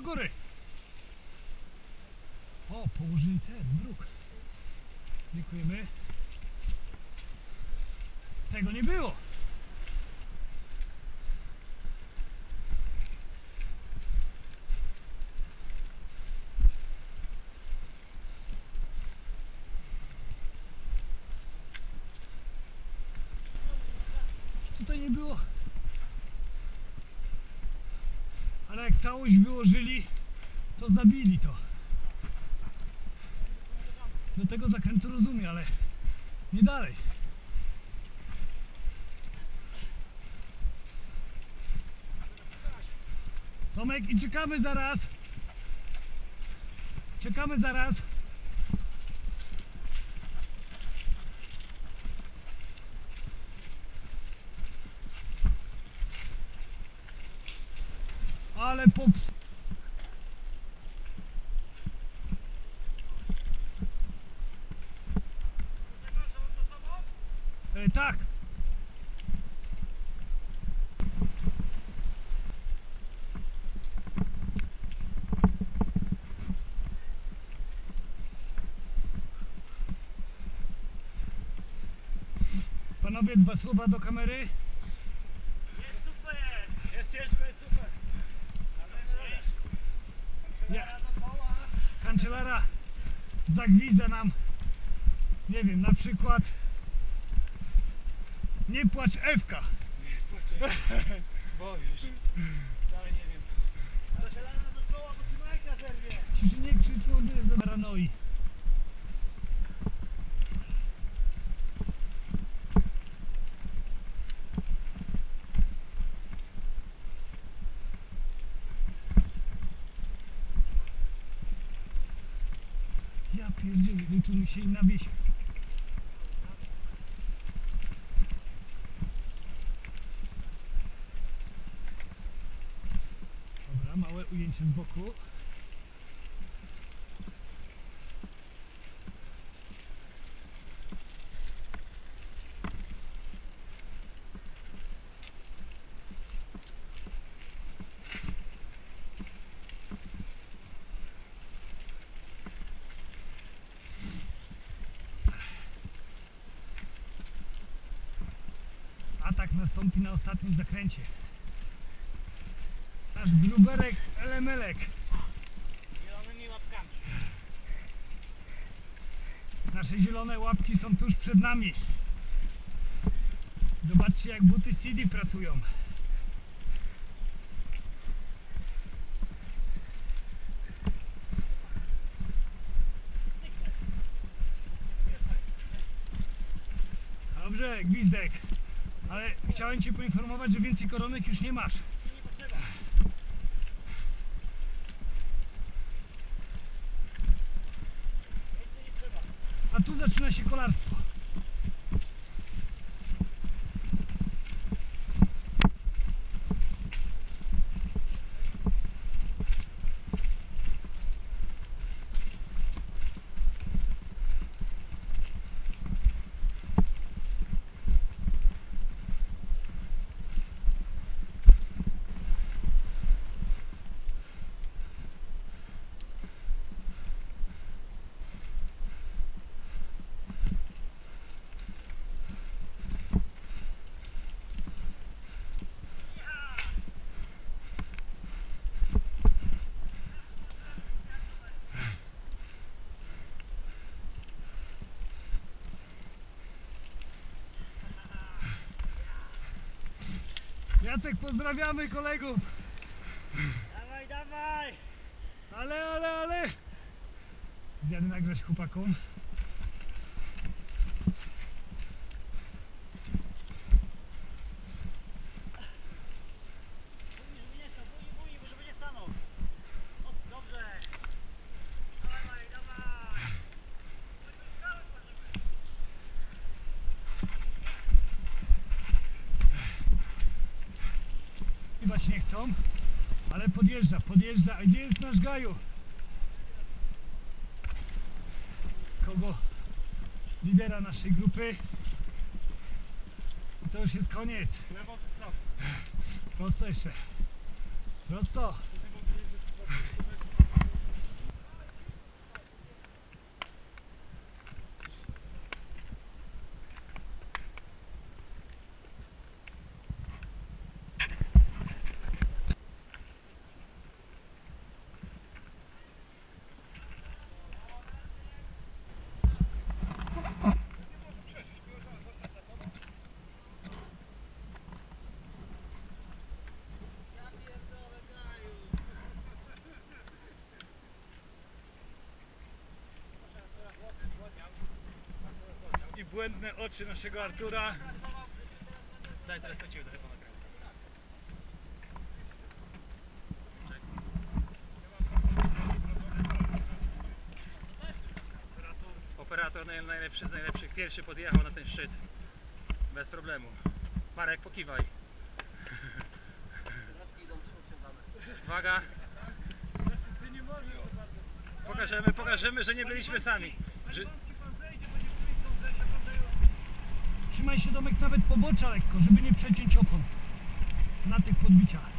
góry. O, położyli ten bruk. Dziękujemy. Tego nie było. Tutaj nie było. Ale jak całość wyłożyli, to zabili to. Do tego zakrętu rozumiem, ale nie dalej. Tomek, i czekamy zaraz. Czekamy zaraz. Ale pops. Tak. Panowie, 2 słowa do kamery. Jest super! Jest ciężko, jest super! Kancelara zagwizda nam, nie wiem, na przykład nie płacz Ewka. Boisz. Dalej nie wiem. Kancelana do koła, bo ci Majka zerwie! Ciszy, nie krzycz młody za paranoi. Ja pierdzielę, my tu musieli nawieść. Dobra, małe ujęcie z boku. Atak nastąpi na ostatnim zakręcie. Nasz gruberek elemelek. Zielonymi łapkami. Nasze zielone łapki są tuż przed nami. Zobaczcie, jak buty CD pracują. Dobrze, gwizdek. Ale chciałem Cię poinformować, że więcej koronek już nie masz. Nie potrzeba. Więcej nie trzeba. A tu zaczyna się kolarstwo. Jacek, pozdrawiamy kolegów. Dawaj, dawaj! Ale. Zjadę nagrać chłopakom. Żeby nie stał, bój, żeby nie stanął. Mocno, dobrze. Dawaj, dawaj! Chyba się nie chcą, ale podjeżdża. A gdzie jest nasz Gaju? Kogo? Lidera naszej grupy. I to już jest koniec. Lewo czy prawo? Prosto jeszcze. Prosto. Do tego, błędne oczy naszego Artura. Daj, teraz to cię trochę ponakręcę. Operator najlepszy z najlepszych, pierwszy podjechał na ten szczyt. Bez problemu. Marek, pokiwaj. Uwaga. Pokażemy, że nie byliśmy sami. Że... Trzymaj się, Domek, nawet pobocza lekko, żeby nie przeciąć opon na tych podbiciach.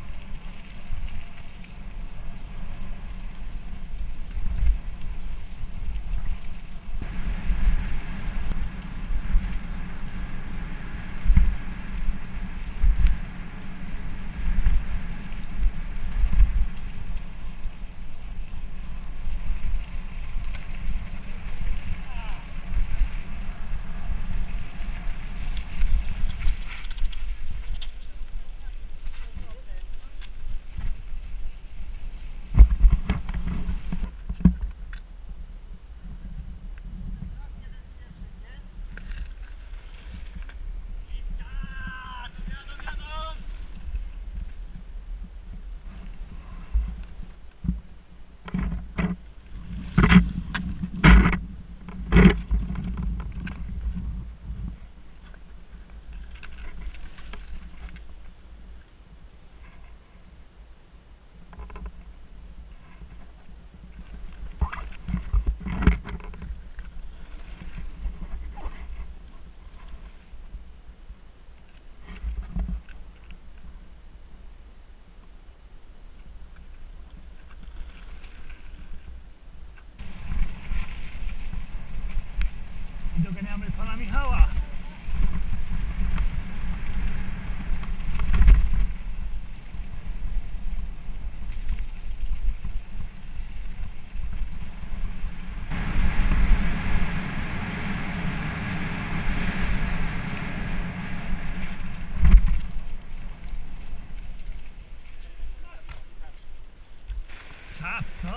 I doganiamy pana Michała. Czad, co?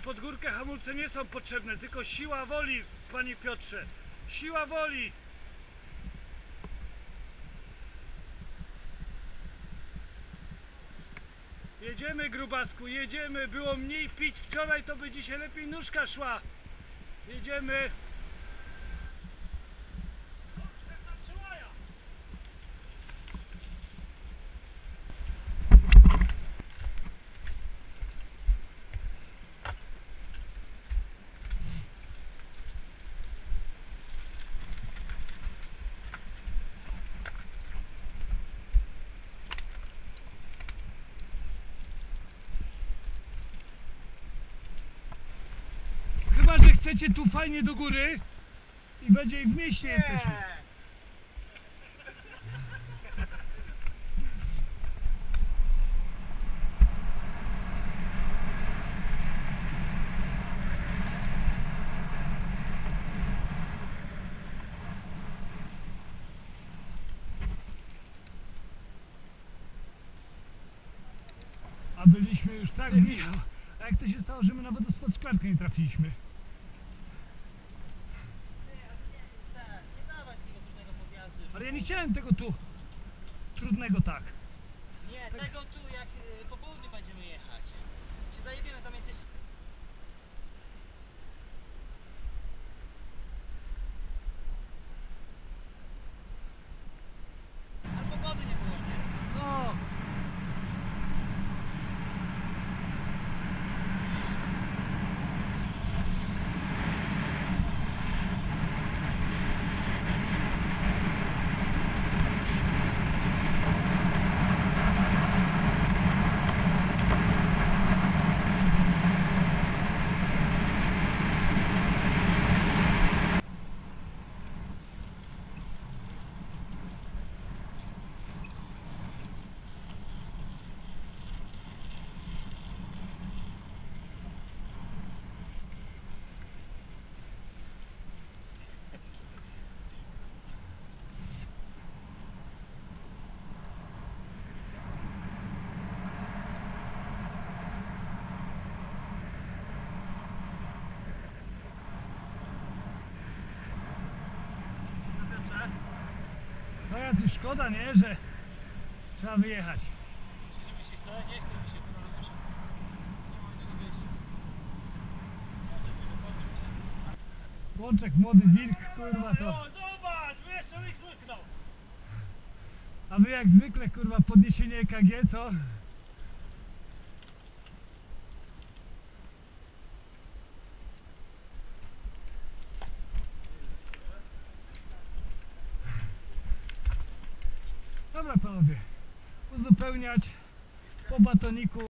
pod górkę hamulce nie są potrzebne, tylko siła woli, panie Piotrze. Siła woli. Jedziemy, grubasku, jedziemy. Było mniej pić wczoraj, to by dzisiaj lepiej nóżka szła. Jedziemy. Chyba że chcecie tu fajnie do góry i będzie i w mieście jesteśmy. A byliśmy już tak, Michał. A jak to się stało, że my na wodospad szklankę nie trafiliśmy? Nie dawać tego trudnego podjazdu. Ale ja nie chciałem tego tu trudnego tak. Nie, tego tu jak po południu będziemy jechać. Się zajebiemy tam jesteś. Ale pogody nie było, nie? No. Co jacy szkoda, nie? Że trzeba wyjechać. Że mi się chce, nie chce mi się, kurwa, muszę. Nie mam innego wyjścia. Pączek, młody wilk, kurwa to. O, zobacz, jeszcze mi chlyknął. A wy jak zwykle, kurwa, podniesienie EKG, co? Dobra, panowie, uzupełniać po batoniku.